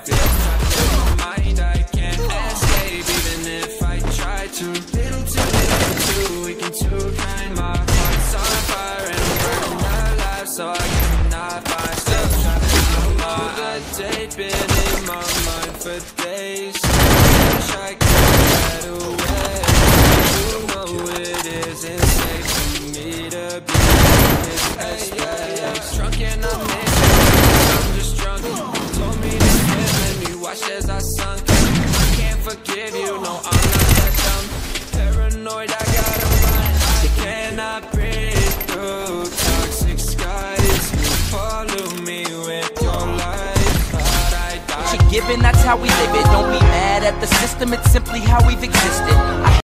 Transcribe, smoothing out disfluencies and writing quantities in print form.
in my mind, I can't escape even if I try to. Little too weak and too kind. My heart's on fire and I'm burning alive, so I cannot find stuff. The date been in my mind for days. Wish I could get away. You know it isn't safe for me to be in this place. Drunk and I'm missing, I'm just drunk. Told me to swim, let me watch as I sunk. I can't forgive you, no, I'm not that dumb. Paranoid, I gotta run. I cannot breathe through toxic skies. You follow me with your life, but I die. Given that's how we live it, don't be mad at the system, it's simply how we've existed.